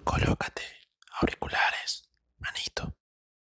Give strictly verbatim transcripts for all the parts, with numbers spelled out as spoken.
Colócate auriculares, manito.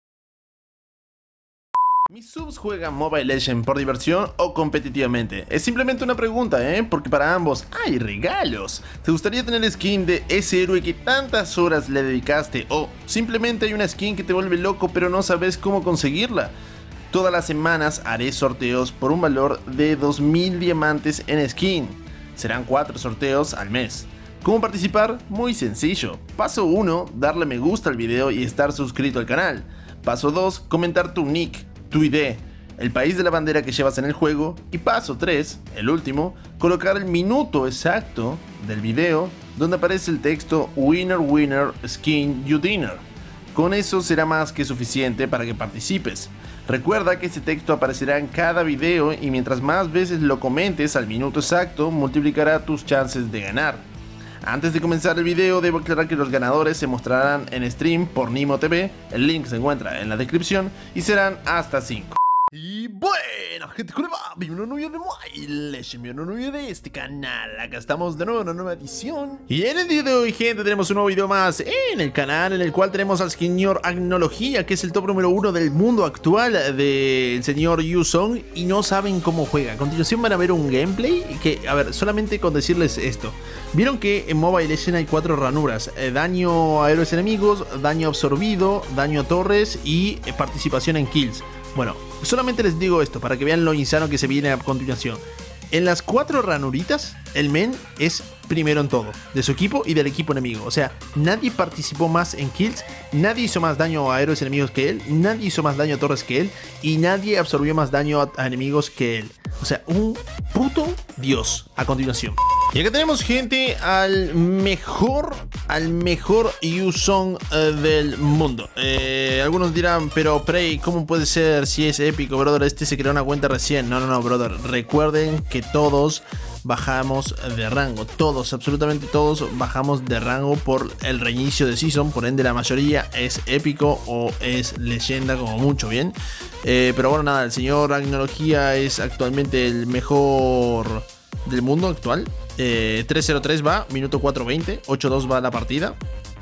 ¿Mis subs juegan Mobile Legends por diversión o competitivamente? Es simplemente una pregunta, ¿eh? Porque para ambos hay regalos. ¿Te gustaría tener skin de ese héroe que tantas horas le dedicaste? ¿O simplemente hay una skin que te vuelve loco pero no sabes cómo conseguirla? Todas las semanas haré sorteos por un valor de dos mil diamantes en skin. Serán cuatro sorteos al mes. ¿Cómo participar? Muy sencillo. Paso uno, darle me gusta al video y estar suscrito al canal. Paso dos, comentar tu nick, tu I D, el país de la bandera que llevas en el juego. Y paso tres, el último, colocar el minuto exacto del video donde aparece el texto Winner Winner Skin You Dinner. Con eso será más que suficiente para que participes. Recuerda que ese texto aparecerá en cada video y mientras más veces lo comentes al minuto exacto, multiplicará tus chances de ganar. Antes de comenzar el video, debo aclarar que los ganadores se mostrarán en stream por Nimo T V, el link se encuentra en la descripción y serán hasta cinco. Y bueno, gente, ¿cómo va? Bienvenido a un nuevo video de Mobile Legends, bienvenido a un nuevo video de este canal. Acá estamos de nuevo en una nueva edición. Y en el día de hoy, gente, tenemos un nuevo video más en el canal, en el cual tenemos al señor Agnología, que es el top número uno del mundo actual del señor Yusong, y no saben cómo juega. A continuación van a ver un gameplay que, a ver, solamente con decirles esto. Vieron que en Mobile Legends hay cuatro ranuras: eh, daño a héroes enemigos, daño absorbido, daño a torres y eh, participación en kills. Bueno, solamente les digo esto para que vean lo insano que se viene a continuación. En las cuatro ranuritas, el men es primero en todo, de su equipo y del equipo enemigo. O sea, nadie participó más en kills, nadie hizo más daño a héroes enemigos que él, nadie hizo más daño a torres que él y nadie absorbió más daño a, a enemigos que él. O sea, un puto dios a continuación. Y acá tenemos, gente, al mejor, al mejor Yusong uh, del mundo. Eh, algunos dirán, pero Prey, ¿cómo puede ser si es épico, brother? Este se creó una cuenta recién. No, no, no, brother. Recuerden que todos bajamos de rango. Todos, absolutamente todos bajamos de rango por el reinicio de Season. Por ende, la mayoría es épico o es leyenda como mucho, ¿bien? Eh, pero bueno, nada, el señor Agnología es actualmente el mejor del mundo actual. eh, tres cero tres va, minuto cuatro veinte, ocho dos va la partida.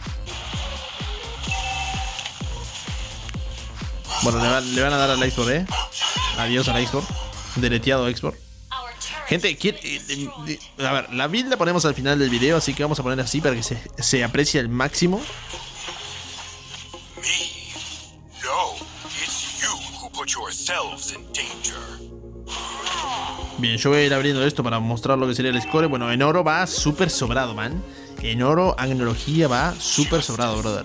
Bueno, le, va, le van a dar al export, eh. Adiós al export. Deleteado export. Gente, ¿quién, eh, eh, a ver, la build la ponemos al final del video, así que vamos a poner así para que se, se aprecie al máximo. Bien, yo voy a ir abriendo esto para mostrar lo que sería el score. Bueno, en oro va súper sobrado, man. En oro, Agnología va súper sobrado, brother.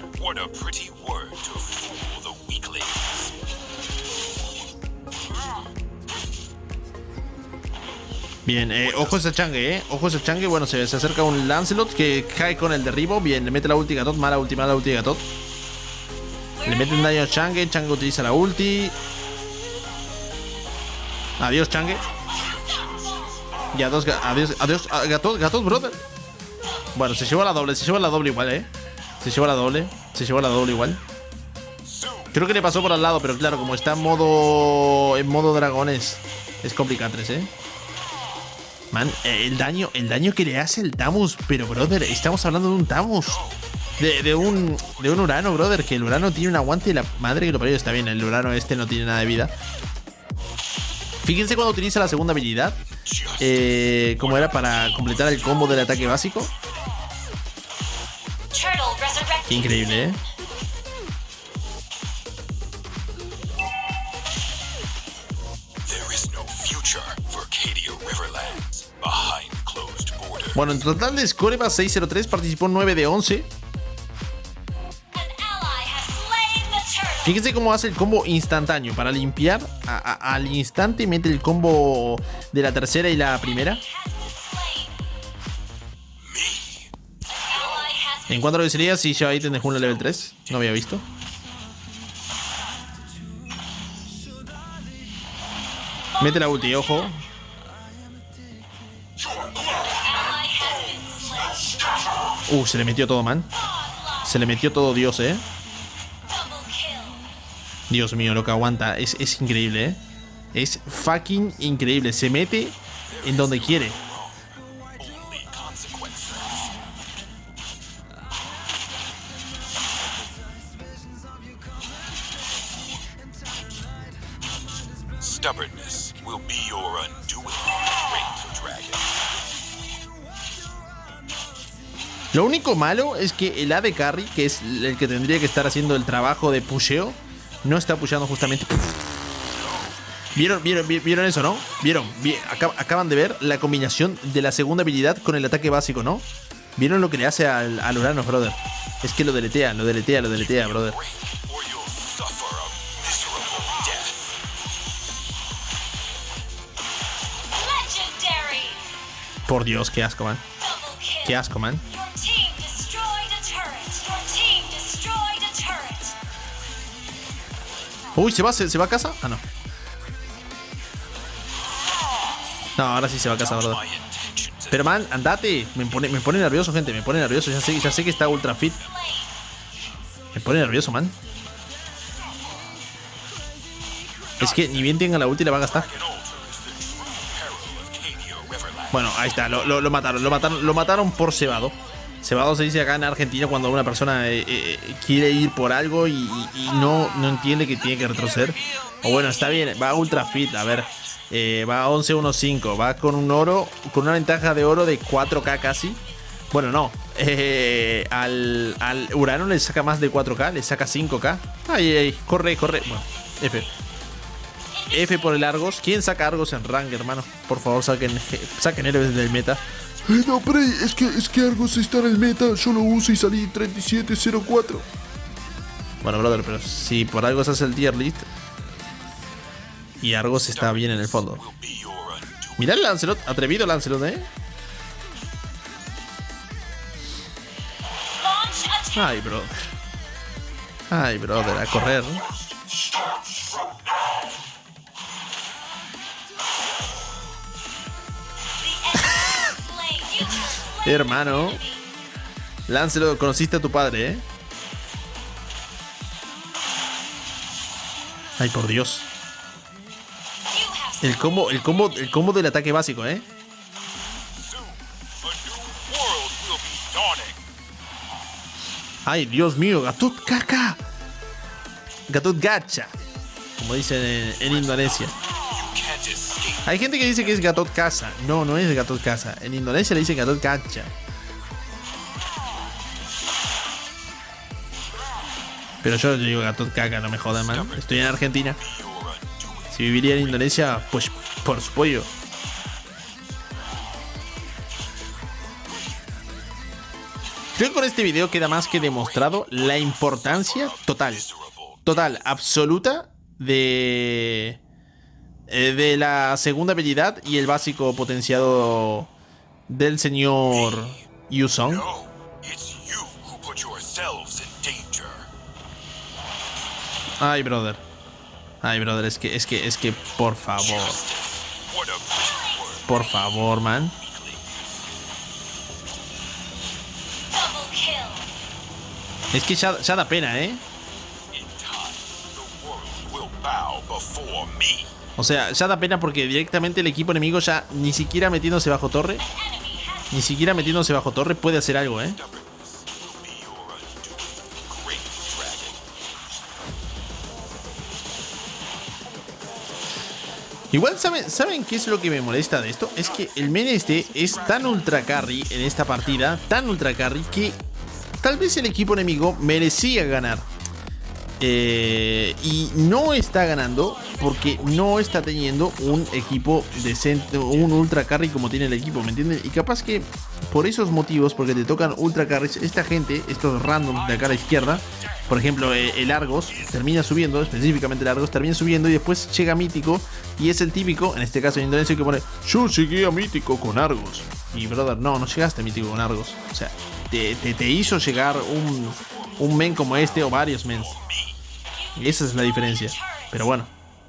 Bien, eh, ojo a esa changue, eh. Ojo a esa changue. Bueno, se, se acerca un Lancelot que cae con el derribo. Bien, le mete la ulti Gatot. Mala ulti, mala ulti Gatot. Le mete un daño a Changue. Changue utiliza la ulti. Adiós, Changue. Y adiós, adiós, adiós, Gatot, Gatot, brother. Bueno, se llevó la doble, se llevó la doble igual, eh. Se llevó la doble, se llevó la doble igual. Creo que le pasó por al lado, pero claro, como está en modo. En modo dragones, es complicado, eh. Man, el daño, el daño que le hace el Tamus. Pero, brother, estamos hablando de un Tamus. De, de un. De un Urano, brother. Que el Urano tiene un aguante y la madre que lo parió. Está bien, el Urano este no tiene nada de vida. Fíjense cuando utiliza la segunda habilidad. Eh, como era para completar el combo del ataque básico. Qué increíble, eh. Bueno, en total de score va seis cero tres, participó nueve de once. Fíjense cómo hace el combo instantáneo. Para limpiar a, a, al instante mete el combo de la tercera y la primera. En cuanto a lo que sería, si lleva ítem de jungla level tres. No había visto. Mete la ulti, ojo. Uh, se le metió todo, man. Se le metió todo, Dios, eh. Dios mío, lo que aguanta. Es, es increíble, eh. Es fucking increíble. Se mete en donde quiere. stubbornness will be your undoing, Great Dragon. Lo único malo es que el A D Carry, que es el que tendría que estar haciendo el trabajo de pusheo, no está pusheando justamente. ¿Vieron, vieron, vieron eso, no? ¿Vieron? Acaban de ver la combinación de la segunda habilidad con el ataque básico, ¿no? ¿Vieron lo que le hace al, al Uranus, brother? Es que lo deletea, lo deletea, lo deletea, brother. Por Dios, qué asco, man. Qué asco, man. Uy, ¿se va, se, ¿se va a casa? Ah, no. No, ahora sí se va a casa, ¿verdad? Pero, man, andate. Me pone, me pone nervioso, gente. Me pone nervioso. Ya sé, ya sé que está ultra fit. Me pone nervioso, man. Es que ni bien tenga la ulti la va a gastar. Bueno, ahí está. Lo, lo, lo mataron. Lo mataron. Lo mataron por cebado. Cebado se dice acá en Argentina cuando una persona eh, eh, quiere ir por algo y, y, y no, no entiende que tiene que retroceder. O bueno, está bien. Va ultra fit. A ver. Eh, va a once uno cinco. Va con un oro. Con una ventaja de oro de cuatro K casi. Bueno, no. Eh, al, al Urano le saca más de cuatro K. Le saca cinco K. Ay, ay. Corre, corre. Bueno, F. F por el Argos. ¿Quién saca Argos en rank, hermano? Por favor, saquen, saquen héroes del meta. Eh, no, pero es que, es que Argos está en el meta. Yo lo uso y salí treinta y siete cero cuatro. Bueno, brother, pero si por Argos hace el tier list y Argos está bien en el fondo. Mirá el Lancelot. Atrevido Lancelot, ¿eh? Ay, brother. Ay, brother, a correr. Hermano, Lancelot, conociste a tu padre, ¿eh? Ay, por Dios. El combo, el combo, el combo del ataque básico, ¿eh? Ay, Dios mío, Gatot Caca. Gatot Gacha, como dicen en, en Indonesia. Hay gente que dice que es Gatot Casa. No, no es Gatot Casa. En Indonesia le dicen Gatot Gacha. Pero yo digo Gatot Caca, no me jodan, man. Estoy en Argentina. Si viviría en Indonesia, pues por su pollo. Creo que con este video queda más que demostrado la importancia total, total, absoluta de... de la segunda habilidad y el básico potenciado del señor Yusong. Ay, brother. Ay, brother, es que, es que, es que, por favor. Por favor, man. Es que ya, ya da pena, ¿eh? O sea, ya da pena porque directamente el equipo enemigo ya ni siquiera metiéndose bajo torre. Ni siquiera metiéndose bajo torre puede hacer algo, ¿eh? Igual, ¿saben, ¿saben qué es lo que me molesta de esto? Es que el main este es tan ultra carry en esta partida, tan ultra carry, que tal vez el equipo enemigo merecía ganar. Eh, y no está ganando porque no está teniendo un equipo decente, un ultra carry como tiene el equipo, ¿me entienden? Y capaz que por esos motivos, porque te tocan ultra carries, esta gente, estos randoms de acá a la izquierda, por ejemplo el Argos termina subiendo, específicamente el Argos termina subiendo y después llega Mítico y es el típico, en este caso en Indonesia, que pone: yo llegué a Mítico con Argos. Y brother, no, no llegaste a Mítico con Argos. O sea, te, te, te hizo llegar un, un men como este o varios mens. Esa es la diferencia. Pero bueno.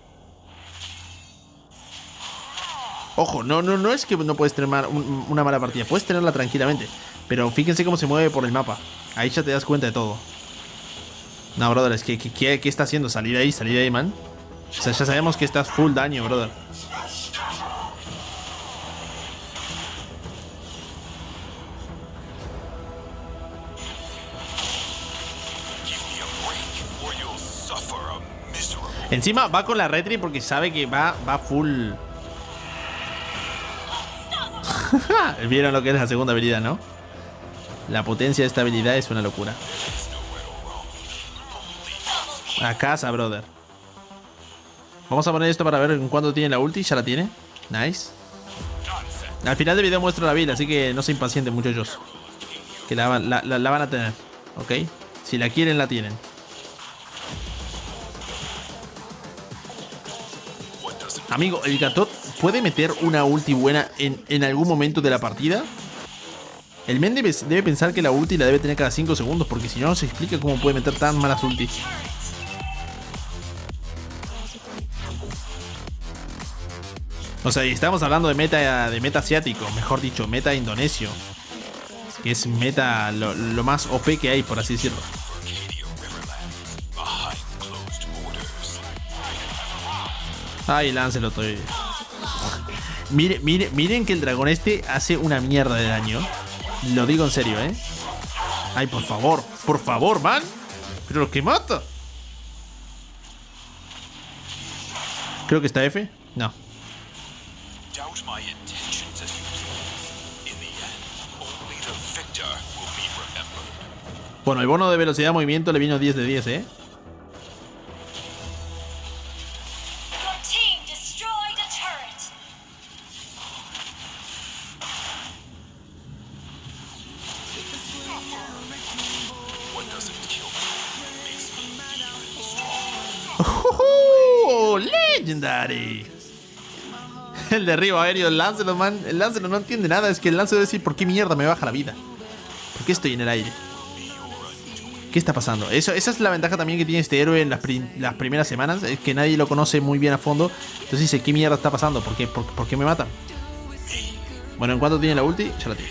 Ojo, no, no, no es que no puedes tener un, una mala partida. Puedes tenerla tranquilamente. Pero fíjense cómo se mueve por el mapa. Ahí ya te das cuenta de todo. No, brother, es que ¿qué, qué está haciendo? Salir de ahí, salir de ahí, man. O sea, ya sabemos que estás full daño, brother. Encima va con la retri porque sabe que va, va full. Vieron lo que es la segunda habilidad, ¿no? La potencia de esta habilidad es una locura. A casa, brother. Vamos a poner esto para ver en cuánto tiene la ulti. Ya la tiene. Nice. Al final del video muestro la build, así que no se impacienten, muchachos. Que la, la, la, la van a tener. ¿Ok? Si la quieren, la tienen. Amigo, el Gatot puede meter una ulti buena en, en algún momento de la partida. El men debe, debe pensar que la ulti la debe tener cada cinco segundos, porque si no, no se explica cómo puede meter tan malas ultis. O sea, y estamos hablando de meta, de meta asiático, mejor dicho, meta indonesio. Que es meta lo, lo más O P que hay, por así decirlo. Ay, Lancelot, estoy... Miren, miren, miren que el dragón este hace una mierda de daño. Lo digo en serio, ¿eh? Ay, por favor, por favor, man. Pero lo que mata. Creo que está F. No. Bueno, el bono de velocidad de movimiento le vino diez de diez, ¿eh? ¡Oh, legendary! El derribo aéreo, el Lancelot, man. El Lancelot no entiende nada. Es que el Lancelot debe decir: ¿por qué mierda me baja la vida? ¿Por qué estoy en el aire? ¿Qué está pasando? Eso, esa es la ventaja también que tiene este héroe en las, prim las primeras semanas. Es que nadie lo conoce muy bien a fondo. Entonces dice: ¿qué mierda está pasando? ¿Por qué, por, por qué me matan? Bueno, en cuanto tiene la ulti, ya la tiene.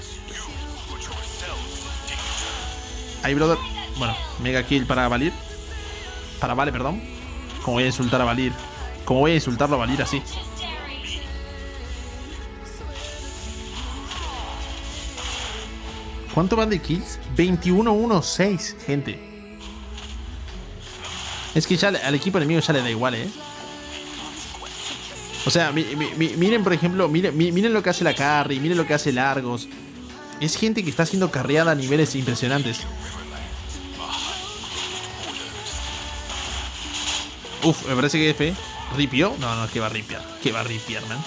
Ahí, brother. Bueno, mega kill para Valir. Para Vale, perdón. Como voy a insultar a Valir. Como voy a insultarlo a Valir así. ¿Cuánto van de kills? veintiuno uno seis, gente. Es que ya al equipo enemigo ya le da igual, ¿eh? O sea, mi, mi, mi, miren, por ejemplo, miren, miren lo que hace la carry, miren lo que hace Largos. Es gente que está siendo carreada a niveles impresionantes. Uf, me parece que F ripió. No, no, que va a ripiar. Que va a ripiar, man.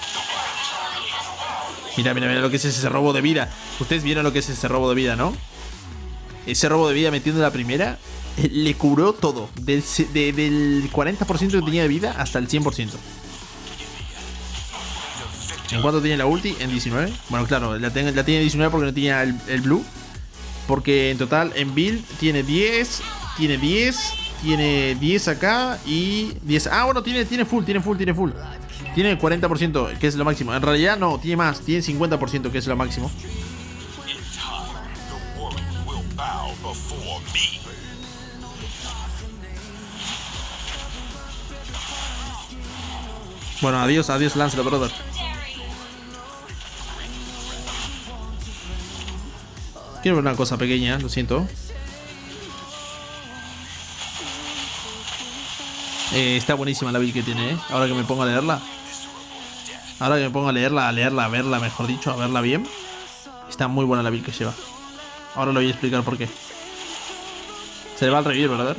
Mira, mira, mira lo que es ese robo de vida. Ustedes vieron lo que es ese robo de vida, ¿no? Ese robo de vida metiendo la primera eh, le curó todo. Del, de, del cuarenta por ciento que tenía de vida hasta el cien por ciento. ¿En cuánto tiene la ulti? En diecinueve. Bueno, claro, la, ten, la tiene diecinueve porque no tenía el, el blue. Porque en total en build tiene diez. Tiene diez. Tiene diez acá y diez. Ah, bueno, tiene, tiene full, tiene full, tiene full. Tiene el cuarenta por ciento, que es lo máximo. En realidad no, tiene más, tiene cincuenta por ciento, que es lo máximo. Bueno, adiós, adiós, Lancelot, brother. Quiero ver una cosa pequeña, lo siento. Eh, está buenísima la build que tiene, ¿eh? Ahora que me pongo a leerla. Ahora que me pongo a leerla, a leerla, a verla, mejor dicho, a verla bien. Está muy buena la build que lleva. Ahora lo voy a explicar por qué. Se le va al revivir, ¿verdad?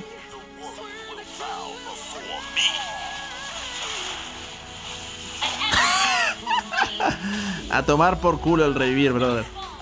A tomar por culo el revivir, brother.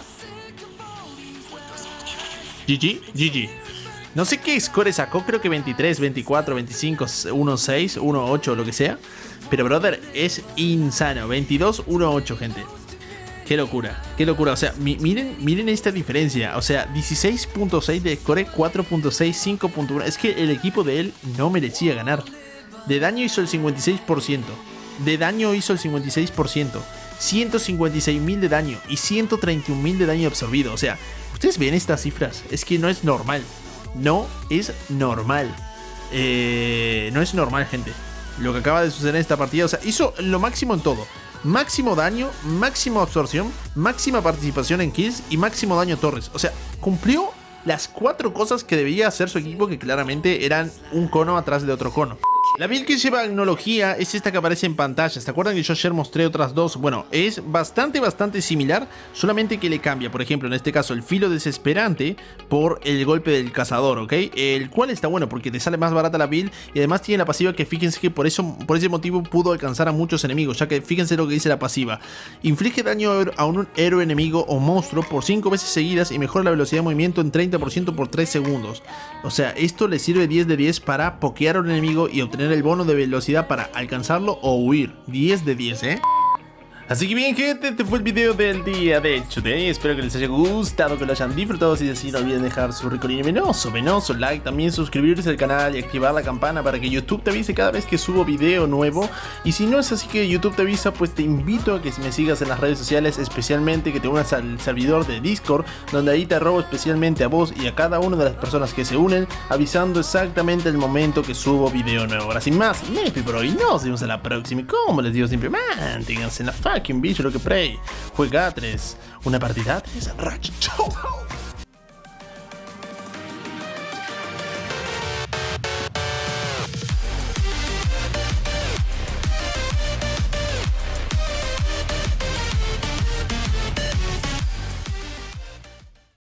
G G, G G. No sé qué score sacó, creo que veintitrés, veinticuatro, veinticinco, uno seis, uno ocho, lo que sea. Pero, brother, es insano. veintidós, uno ocho, gente. Qué locura, qué locura. O sea, mi, miren, miren esta diferencia. O sea, dieciséis punto seis de score, cuatro punto seis, cinco punto uno. Es que el equipo de él no merecía ganar. De daño hizo el cincuenta y seis por ciento. De daño hizo el cincuenta y seis por ciento. ciento cincuenta y seis mil de daño y ciento treinta y un mil de daño absorbido. O sea, ustedes ven estas cifras. Es que no es normal. No es normal. Eh, no es normal, gente. Lo que acaba de suceder en esta partida. O sea, hizo lo máximo en todo. Máximo daño, máxima absorción, máxima participación en kills y máximo daño a torres. O sea, cumplió las cuatro cosas que debía hacer su equipo, que claramente eran un cono atrás de otro cono. La build que lleva tecnología es esta que aparece en pantalla. ¿Se acuerdan que yo ayer mostré otras dos? Bueno, es bastante, bastante similar, solamente que le cambia, por ejemplo, en este caso, el filo desesperante por el golpe del cazador, ¿ok? El cual está bueno porque te sale más barata la build y además tiene la pasiva que fíjense que por eso, por ese motivo pudo alcanzar a muchos enemigos, ya que fíjense lo que dice la pasiva. Inflige daño a un héroe enemigo o monstruo por cinco veces seguidas y mejora la velocidad de movimiento en treinta por ciento por tres segundos. O sea, esto le sirve diez de diez para pokear a un enemigo y obtener el bono de velocidad para alcanzarlo o huir. diez de diez, ¿eh? Así que bien, gente, este fue el video del día de Today. Espero que les haya gustado, que lo hayan disfrutado. Si es así, no olviden dejar su ricolino venoso, venoso like, también suscribirse al canal y activar la campana para que YouTube te avise cada vez que subo video nuevo. Y si no es así que YouTube te avisa, pues te invito a que me sigas en las redes sociales, especialmente que te unas al servidor de Discord, donde ahí te robo especialmente a vos y a cada una de las personas que se unen, avisando exactamente el momento que subo video nuevo. Ahora sin más, me despido por hoy, nos vemos en la próxima y como les digo siempre, manténganse en la fucking bicho lo que play. Juega tres, una partida tres, Ratchet.